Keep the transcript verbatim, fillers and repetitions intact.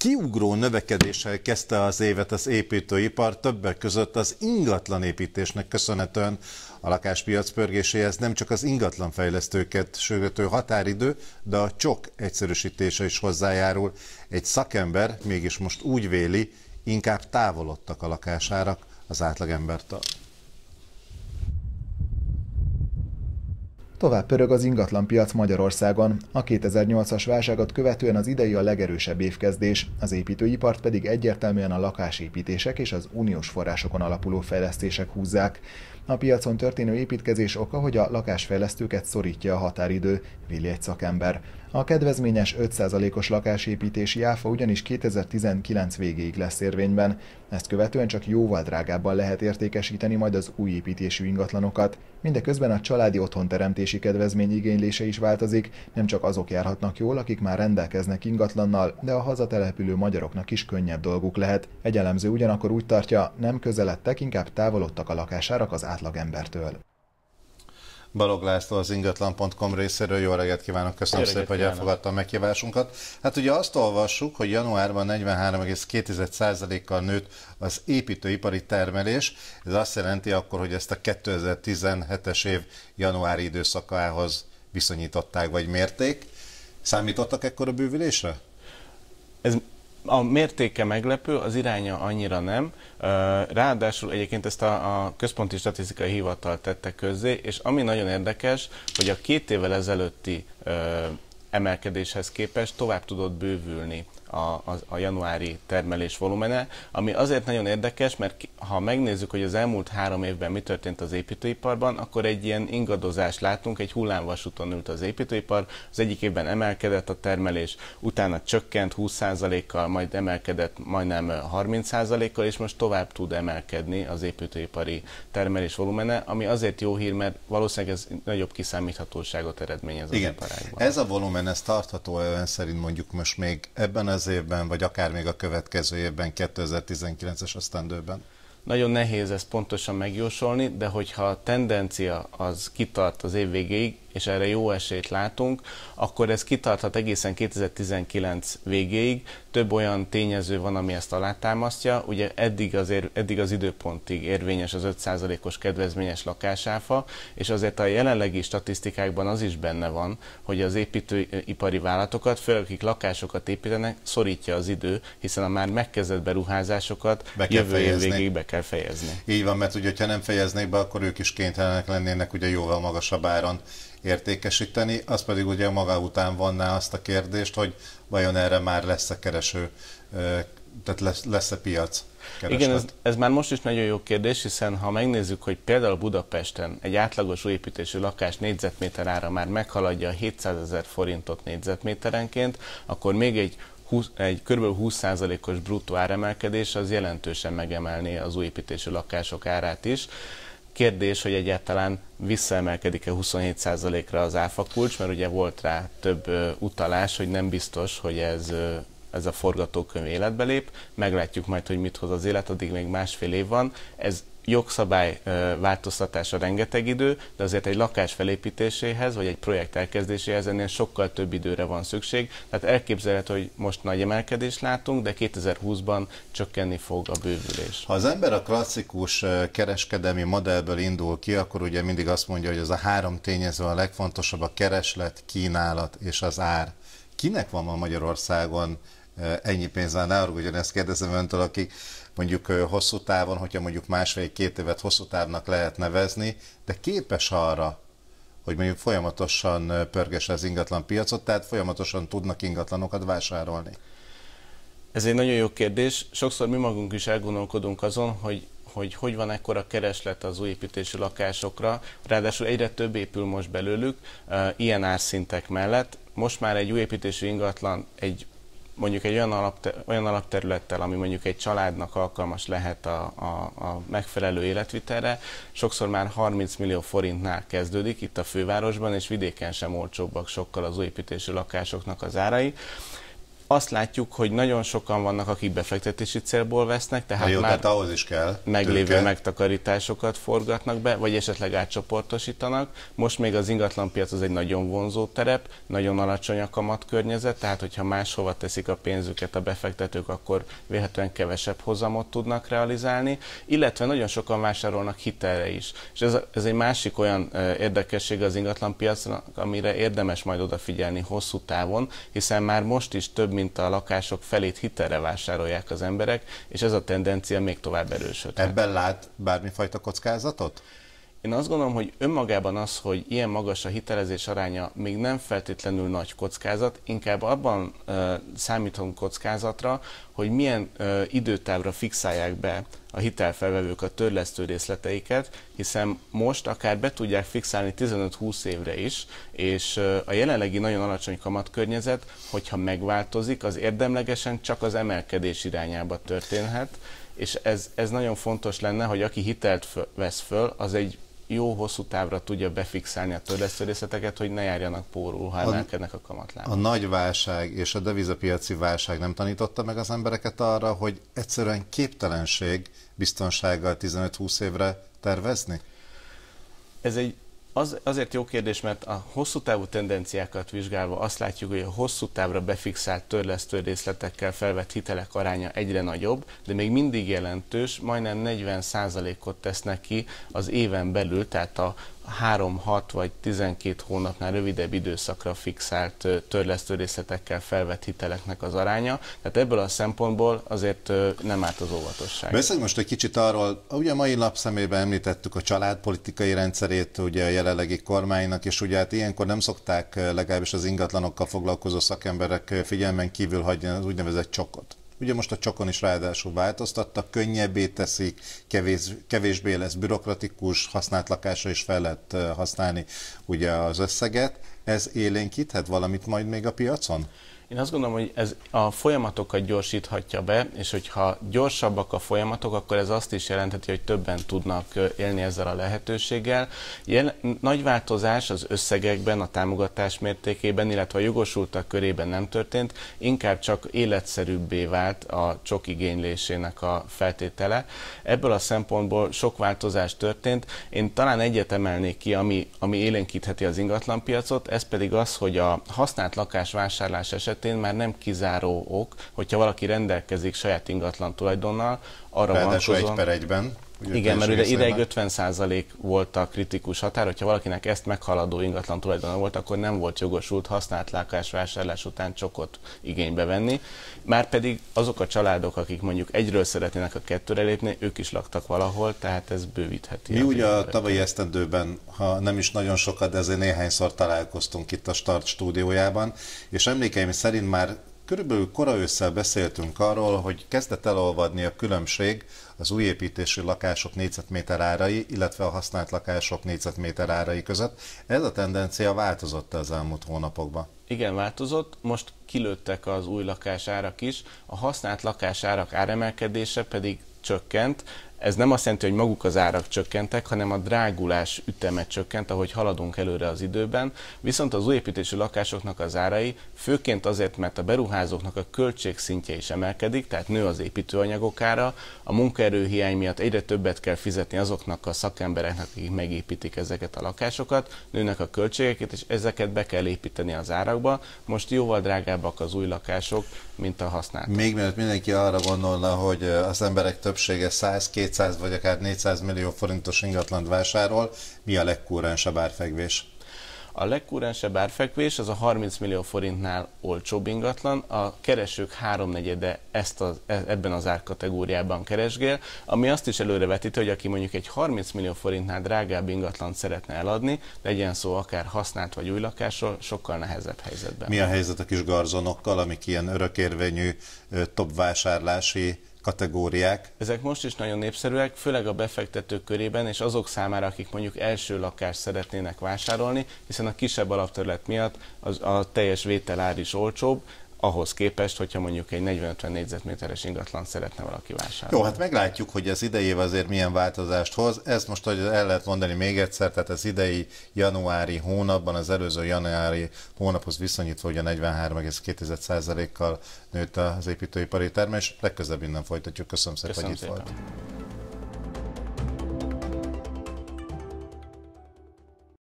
Kiugró növekedéssel kezdte az évet az építőipar, többek között az ingatlanépítésnek köszönhetően. A lakáspiac pörgéséhez nem csak az ingatlanfejlesztőket sürgető határidő, de a csok egyszerűsítése is hozzájárul. Egy szakember mégis most úgy véli, inkább távolodtak a lakásárak az átlagembertől. Tovább pörög az ingatlanpiac Magyarországon. A kétezer-nyolcas válságot követően az idei a legerősebb évkezdés, az építőipart pedig egyértelműen a lakásépítések és az uniós forrásokon alapuló fejlesztések húzzák. A piacon történő építkezés oka, hogy a lakásfejlesztőket szorítja a határidő, véli egy szakember. A kedvezményes öt százalékos lakásépítési áfa ugyanis kétezer-tizenkilenc végéig lesz érvényben. Ezt követően csak jóval drágábban lehet értékesíteni majd az új építésű ingatlanokat. Mindeközben a családi otthonteremtési kedvezmény igénylése is változik, nem csak azok járhatnak jól, akik már rendelkeznek ingatlannal, de a hazatelepülő magyaroknak is könnyebb dolguk lehet. Egy elemző ugyanakkor úgy tartja, nem közeledtek, inkább távolodtak a lakásárak az átlagembertől. Balogh László az ingatlan pont com részéről, jó reggelt kívánok, köszönöm szépen, hogy elfogadta a meghívásunkat. Hát ugye azt olvassuk, hogy januárban negyvenhárom egész két százalékkal nőtt az építőipari termelés, ez azt jelenti akkor, hogy ezt a kétezer-tizenhetes év januári időszakához viszonyították vagy mérték. Számítottak ekkora bővülésre? Ez a mértéke meglepő, az iránya annyira nem. Ráadásul egyébként ezt a, a Központi Statisztikai Hivatal tette közzé, és ami nagyon érdekes, hogy a két évvel ezelőtti ö, emelkedéshez képest tovább tudott bővülni a, a, a januári termelés volumene, ami azért nagyon érdekes, mert ha megnézzük, hogy az elmúlt három évben mi történt az építőiparban, akkor egy ilyen ingadozást látunk, egy hullámvasúton ült az építőipar, az egyik évben emelkedett a termelés, utána csökkent húsz százalékkal, majd emelkedett majdnem harminc százalékkal, és most tovább tud emelkedni az építőipari termelés volumene, ami azért jó hír, mert valószínűleg ez nagyobb kiszámíthatóságot eredményez az Igen. iparágban. Ez a volumen, ez tartható ön szerint mondjuk most még ebben az évben, vagy akár még a következő évben, kétezer-tizenkilences esztendőben? Nagyon nehéz ezt pontosan megjósolni, de hogyha a tendencia az kitart az év végéig, és erre jó esélyt látunk, akkor ez kitarthat egészen kétezer-tizenkilenc végéig. Több olyan tényező van, ami ezt alátámasztja. Ugye eddig, azért, eddig az időpontig érvényes az öt százalékos kedvezményes lakásáfa, és azért a jelenlegi statisztikákban az is benne van, hogy az építőipari vállalatokat, főleg akik lakásokat építenek, szorítja az idő, hiszen a már megkezdett beruházásokat jövő év végéig be kell fejezni. Így van, mert ugye, ha nem fejeznék be, akkor ők is kénytelenek lennének ugye jóval magasabb áron értékesíteni, az pedig ugye maga után vonná azt a kérdést, hogy vajon erre már lesz-e kereső, tehát lesz, lesz-e piac kereslet? Igen, ez, ez már most is nagyon jó kérdés, hiszen ha megnézzük, hogy például Budapesten egy átlagos újépítésű lakás négyzetméter ára már meghaladja a hétszázezer forintot négyzetméterenként, akkor még egy egy kb. húsz százalékos bruttó áremelkedés az jelentősen megemelné az újépítésű lakások árát is. Kérdés, hogy egyáltalán visszaemelkedik-e huszonhét százalékra az áfa kulcs, mert ugye volt rá több ö, utalás, hogy nem biztos, hogy ez, ö, ez a forgatókönyv életbe lép. Meglátjuk majd, hogy mit hoz az élet, addig még másfél év van. Ez jogszabály ö, változtatása rengeteg idő, de azért egy lakás felépítéséhez, vagy egy projekt elkezdéséhez ennél sokkal több időre van szükség. Tehát elképzelhető, hogy most nagy emelkedést látunk, de kétezer-húszban csökkenni fog a bővülés. Ha az ember a klasszikus kereskedelmi modellből indul ki, akkor ugye mindig azt mondja, hogy az a három tényező a legfontosabb: a kereslet, kínálat és az ár. Kinek van ma Magyarországon ennyi pénzzel? Ne arra, ugyanezt kérdezem öntől, akik mondjuk hosszú távon, hogyha mondjuk másfél-két évet hosszú távnak lehet nevezni, de képes arra, hogy mondjuk folyamatosan pörgesse az ingatlan piacot, tehát folyamatosan tudnak ingatlanokat vásárolni? Ez egy nagyon jó kérdés. Sokszor mi magunk is elgondolkodunk azon, hogy hogy hogy van ekkora kereslet az újépítésű lakásokra, ráadásul egyre több épül most belőlük, ilyen árszintek mellett. Most már egy újépítésű ingatlan egy mondjuk egy olyan, alapter, olyan alapterülettel, ami mondjuk egy családnak alkalmas lehet a, a, a megfelelő életvitelre, sokszor már harminc millió forintnál kezdődik itt a fővárosban, és vidéken sem olcsóbbak sokkal az újépítésű lakásoknak az árai. azt látjuk, hogy nagyon sokan vannak, akik befektetési célból vesznek, tehát jó, már tehát ahhoz is kell meglévő tőke. megtakarításokat forgatnak be, vagy esetleg átcsoportosítanak. Most még az ingatlanpiac az egy nagyon vonzó terep, nagyon alacsony a kamatkörnyezet, tehát hogyha máshova teszik a pénzüket a befektetők, akkor vélhetően kevesebb hozamot tudnak realizálni, illetve nagyon sokan vásárolnak hitelre is. És ez, ez egy másik olyan érdekesség az ingatlanpiacnak, amire érdemes majd odafigyelni hosszú távon, hiszen már most is több mint a lakások felét hitelre vásárolják az emberek, és ez a tendencia még tovább erősödhet. Ebben lát bármifajta kockázatot? Én azt gondolom, hogy önmagában az, hogy ilyen magas a hitelezés aránya, még nem feltétlenül nagy kockázat, inkább abban uh, számítunk kockázatra, hogy milyen uh, időtávra fixálják be a hitelfelvevők a törlesztő részleteiket, hiszen most akár be tudják fixálni tizenöt-húsz évre is, és uh, a jelenlegi nagyon alacsony kamatkörnyezet, hogyha megváltozik, az érdemlegesen csak az emelkedés irányába történhet, és ez, ez nagyon fontos lenne, hogy aki hitelt vesz föl, az egy jó hosszú távra tudja befixálni a törlesztő részleteket, hogy ne járjanak pórul, ha emelkednek a kamatlábak. A nagy válság és a devizapiaci válság nem tanította meg az embereket arra, hogy egyszerűen képtelenség biztonsággal tizenöt-húsz évre tervezni? Ez egy Az, azért jó kérdés, mert a hosszú távú tendenciákat vizsgálva azt látjuk, hogy a hosszú távra befixált törlesztő részletekkel felvett hitelek aránya egyre nagyobb, de még mindig jelentős, majdnem negyven százalékot tesznek ki az éven belül, tehát a három-hat vagy tizenkét hónapnál rövidebb időszakra fixált törlesztő részletekkel felvett hiteleknek az aránya. Tehát ebből a szempontból azért nem árt az óvatosság. Beszéljünk most egy kicsit arról, ugye a mai lapszemében említettük a családpolitikai rendszerét ugye a jelenlegi kormánynak, és ugye hát ilyenkor nem szokták legalábbis az ingatlanokkal foglalkozó szakemberek figyelmen kívül hagyni az úgynevezett csokot. Ugye most a csokon is ráadásul változtattak, könnyebbé teszik, kevés, kevésbé lesz bürokratikus, használt lakásra is fel lehet használni ugye az összeget. Ez élénkíthet valamit majd még a piacon? Én azt gondolom, hogy ez a folyamatokat gyorsíthatja be, és hogyha gyorsabbak a folyamatok, akkor ez azt is jelentheti, hogy többen tudnak élni ezzel a lehetőséggel. Jel- nagy változás az összegekben, a támogatás mértékében, illetve a jogosultak körében nem történt, inkább csak életszerűbbé vált a csok igénylésének a feltétele. Ebből a szempontból sok változás történt. Én talán egyet emelnék ki, ami, ami élénkítheti az ingatlanpiacot, ez pedig az, hogy a használt lakás vásárlás esetén már nem kizáró ok, hogyha valaki rendelkezik saját ingatlan tulajdonnal, arra Ráadásul vonatkozóan... egy per egyben. Igen, mert ugye ideig ötven százalék volt a kritikus határ, hogyha valakinek ezt meghaladó ingatlan tulajdona volt, akkor nem volt jogosult használt lakásvásárlás után csokot igénybe venni. Márpedig azok a családok, akik mondjuk egyről szeretnének a kettőre lépni, ők is laktak valahol, tehát ez bővítheti. Mi ugye a tavalyi esztendőben, ha nem is nagyon sokat, de azért néhányszor találkoztunk itt a Start stúdiójában, és emlékeim szerint már körülbelül kora ősszel beszéltünk arról, hogy kezdett elolvadni a különbség az újépítésű lakások négyzetméter árai, illetve a használt lakások négyzetméter árai között. Ez a tendencia változott az elmúlt hónapokban? Igen, változott. Most kilőttek az új lakásárak is, a használt lakásárak áremelkedése pedig csökkent. Ez nem azt jelenti, hogy maguk az árak csökkentek, hanem a drágulás üteme csökkent, ahogy haladunk előre az időben. Viszont az újépítésű lakásoknak az árai, főként azért, mert a beruházóknak a költségszintje is emelkedik, tehát nő az építőanyagok ára, a munkaerőhiány miatt egyre többet kell fizetni azoknak a szakembereknek, akik megépítik ezeket a lakásokat, nőnek a költségeket, és ezeket be kell építeni az árakba. Most jóval drágábbak az új lakások, mint a használt. Még mielőtt mindenki arra gondolna, hogy az emberek többsége száz, kétszáz vagy akár négyszáz millió forintos ingatlant vásárol, mi a legkúrensebb árfekvés? A legkúrensebb árfekvés az a harminc millió forintnál olcsóbb ingatlan, a keresők háromnegyede ezt az, ebben az árkategóriában keresgél, ami azt is előrevetíti, hogy aki mondjuk egy harminc millió forintnál drágább ingatlant szeretne eladni, legyen szó akár használt vagy új lakásról, sokkal nehezebb helyzetben. Mi a helyzet a kis garzonokkal, amik ilyen örökérvényű top vásárlási kategóriák? Ezek most is nagyon népszerűek, főleg a befektetők körében, és azok számára, akik mondjuk első lakást szeretnének vásárolni, hiszen a kisebb alapterület miatt az, a teljes vételár is olcsóbb. ahhoz képest, hogyha mondjuk egy negyven-ötven négyzetméteres ingatlan szeretne valaki vásárolni. Jó, hát meglátjuk, hogy az idei év azért milyen változást hoz. Ezt most hogy el lehet mondani még egyszer, tehát az idei januári hónapban, az előző januári hónaphoz viszonyítva, hogy a negyvenhárom egész két százalékkal nőtt az építőipari termés. Legközelebb innen folytatjuk. Köszönöm szépen, Köszönöm hogy itt szépen. volt.